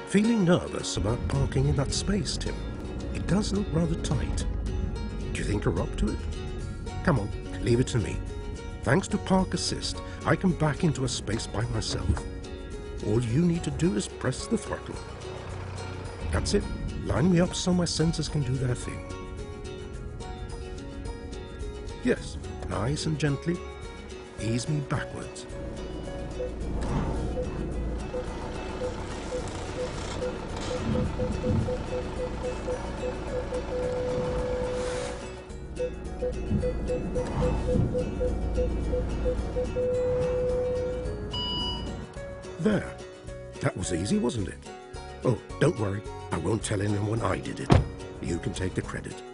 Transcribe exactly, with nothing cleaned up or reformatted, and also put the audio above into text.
Feeling nervous about parking in that space, Tim? It does look rather tight. Do you think you're up to it? Come on, leave it to me. Thanks to Park Assist, I can back into a space by myself. All you need to do is press the throttle. That's it. Line me up so my sensors can do their thing. Yes, nice and gently. Ease me backwards. There. That was easy, wasn't it? Oh, don't worry. I won't tell anyone I did it. You can take the credit.